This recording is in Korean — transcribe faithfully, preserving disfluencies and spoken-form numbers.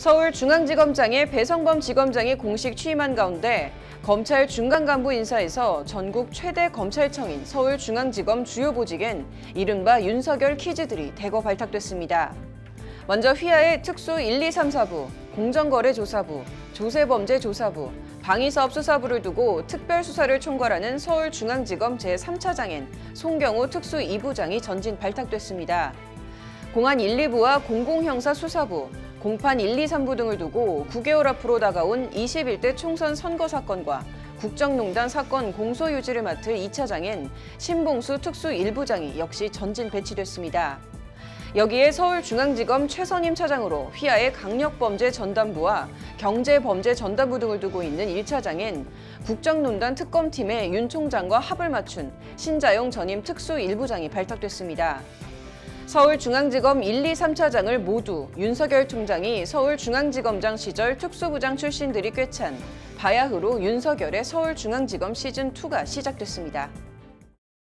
서울중앙지검장에 배성범 지검장이 공식 취임한 가운데 검찰 중간 간부 인사에서 전국 최대 검찰청인 서울중앙지검 주요 보직엔 이른바 윤석열 키즈들이 대거 발탁됐습니다. 먼저 휘하의 특수 일, 이, 삼, 사부, 공정거래조사부, 조세범죄조사부, 방위사업수사부를 두고 특별수사를 총괄하는 서울중앙지검 제삼 차장엔 송경우 특수 이 부장이 전진 발탁됐습니다. 공안 일, 이 부와 공공형사수사부, 공판 일, 이, 삼부 등을 두고 구 개월 앞으로 다가온 이십일 대 총선 선거 사건과 국정농단 사건 공소유지를 맡을 이 차장엔 신봉수 특수 일 부장이 역시 전진 배치됐습니다. 여기에 서울중앙지검 최선임 차장으로 휘하의 강력범죄 전담부와 경제범죄 전담부 등을 두고 있는 일 차장엔 국정농단 특검팀의 윤 총장과 합을 맞춘 신자용 전임 특수 일 부장이 발탁됐습니다. 서울중앙지검 일, 이, 삼 차장을 모두 윤석열 총장이 서울중앙지검장 시절 특수부장 출신들이 꿰찬 바야흐로 윤석열의 서울중앙지검 시즌이가 시작됐습니다.